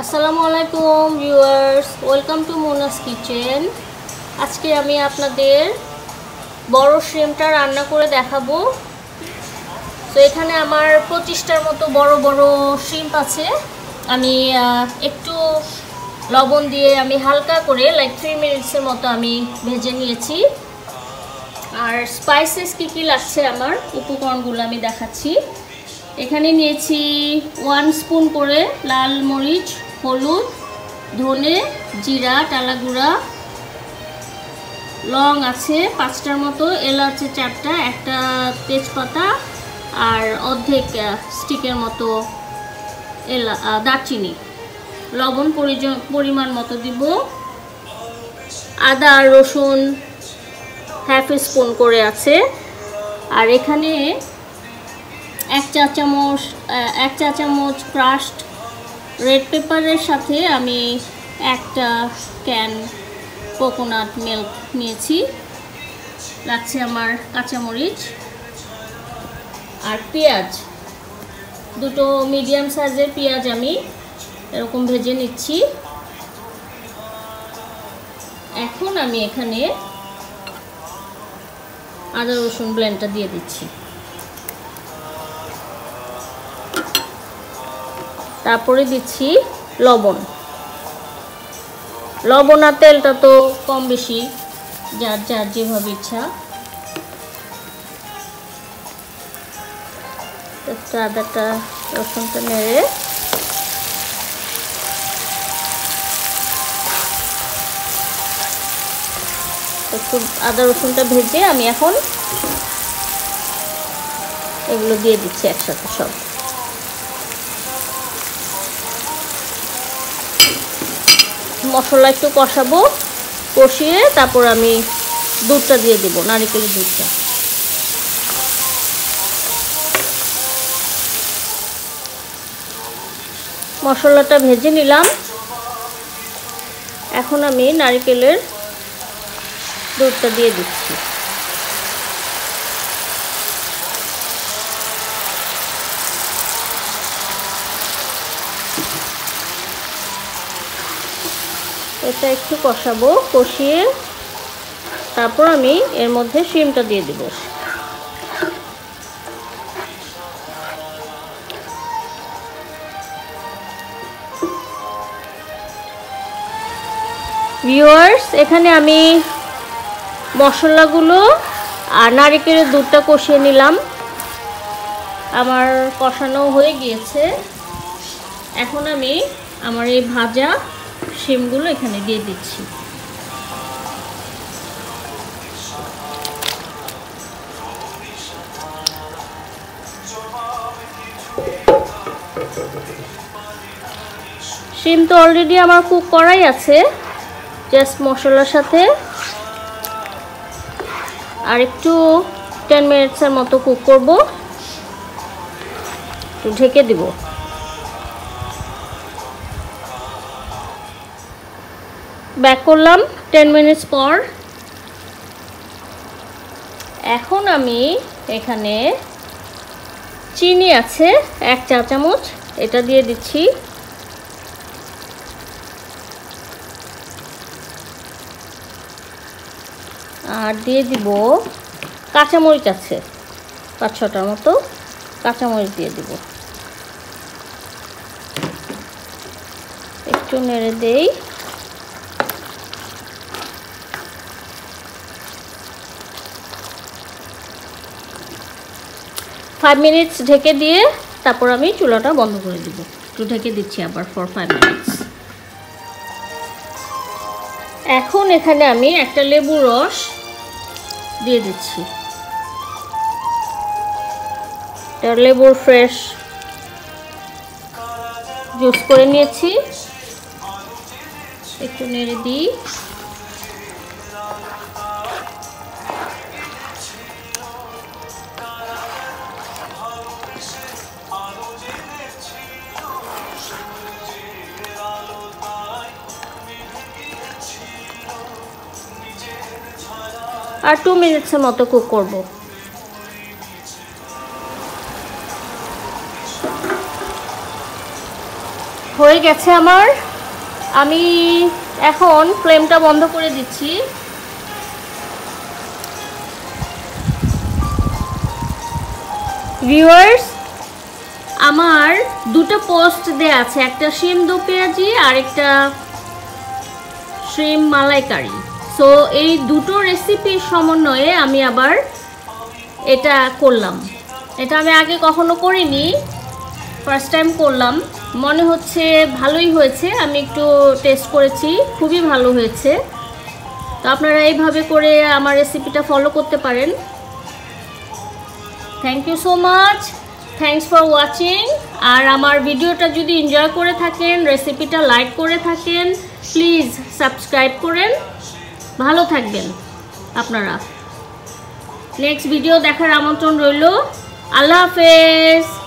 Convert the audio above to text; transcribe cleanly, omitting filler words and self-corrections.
আসসালামু আলাইকুম viewers, welcome to Mona's kitchen. আজকে আমি আপনাদের বড় শ্রিমটা রান্না করে দেখাবো। তো এখানে আমার 25টার মতো বড় বড় শ্রিম্প আছে। আমি একটু লবণ দিয়ে আমি হালকা করে 3 মিনিটসের মতো আমি ভেজে নিয়েছি। আর স্পাইসেস কী লাগছে আমার উপকরণগুলো আমি দেখাচ্ছি। এখানে নিয়েছি 1 স্পুন করে লাল মরিচ, হলুদ, ধনে, জিরা, টালা গুঁড়া, লং আছে 5টার মতো, এলাচ 4টা, একটা তেজপাতা আর অর্ধেক স্টিকের মতো দারচিনি। লবণ পরিমাণ মতো দিব। আদা আর রসুন হাফ স্পুন করে আছে। আর এখানে এক চা চামচ ক্রাশড রেড পেপারের সাথে আমি একটা ক্যান কোকোনাট মিল্ক নিয়েছি। লাগছে আমার কাঁচামরিচ আর পেঁয়াজ, দুটো মিডিয়াম সাইজের পেঁয়াজ আমি এরকম ভেজে নিচ্ছি। এখন আমি এখানে আদা রসুন ব্লেন্ডটা দিয়ে দিচ্ছি। তারপরে দিচ্ছি লবণ আর তেলটা তো কম বেশি যার যেভাবে ইচ্ছা। একটু আদাটা রসুনটা নেড়ে একটু আদা রসুনটা ভেজে আমি এখন এগুলো দিয়ে দিচ্ছি একসাথে সব। মশলা একটু কষাবো, কষিয়ে তারপর আমি দুধটা দিয়ে দেবো, নারকেলের দুধটা। মশলাটা ভেজে নিলাম। এখন আমি নারকেলের দুধটা দিয়ে দিচ্ছি। এটা একটু কষাবো, কষিয়ে তারপর আমি এর মধ্যে শিমটা দিয়ে দেব। ভিউয়ার্স, এখানে আমি মশলাগুলো আর নারকেলের দুধটা কষিয়ে নিলাম। আমার কষানো হয়ে গিয়েছে। এখন আমি আমার এই ভাজা শিমগুলো এখানে দিয়ে দিচ্ছি। শিম তো অলরেডি আমার কুক করাই আছে, জাস্ট মশলার সাথে আর একটু 10 মিনিটসের মতো কুক করব। একটু ঢেকে দিব। ব্যাক করলাম 10 মিনিটস পর। এখন আমি এখানে চিনি আছে 1 চা চামচ, এটা দিয়ে দিচ্ছি। আর দিয়ে দিব কাঁচামরিচ আছে 5-6টার মতো, কাঁচামরিচ দিয়ে দিব। একটু নেড়ে দেই। ফাইভ মিনিটস ঢেকে দিয়ে তারপর আমি চুলাটা বন্ধ করে দিব। একটু ঢেকে দিচ্ছি আবার ফর 5 মিনিটস। এখন এখানে আমি একটা লেবুর রস দিয়ে দিচ্ছি। লেবুর ফ্রেশ জুস করে নিয়েছি। একটু নেড়ে দিই। আর 2 মিনিটসের মতো কুক করব। হয়ে গেছে আমার। আমি এখন ফ্লেমটা বন্ধ করে দিচ্ছি। ভিউয়ার্স, আমার দুটো পোস্ট দেয়া আছে, একটা শিম দো পেঁয়াজি আর একটা শিম মালাইকারি। সো এই দুটো রেসিপির সমন্বয়ে আমি আবার এটা করলাম। এটা আমি আগে কখনো করিনি, ফার্স্ট টাইম করলাম। মনে হচ্ছে ভালোই হয়েছে। আমি একটু টেস্ট করেছি, খুবই ভালো হয়েছে। তো আপনারা এইভাবে করে আমার রেসিপিটা ফলো করতে পারেন। Thank you so much, thanks for watching. আর আমার ভিডিওটা যদি এনজয় করে থাকেন, রেসিপিটা লাইক করে থাকেন, প্লিজ সাবস্ক্রাইব করেন। ভালো থাকবেন আপনারা। নেক্সট ভিডিও দেখার আমন্ত্রণ রইল। আল্লাহ হাফেজ।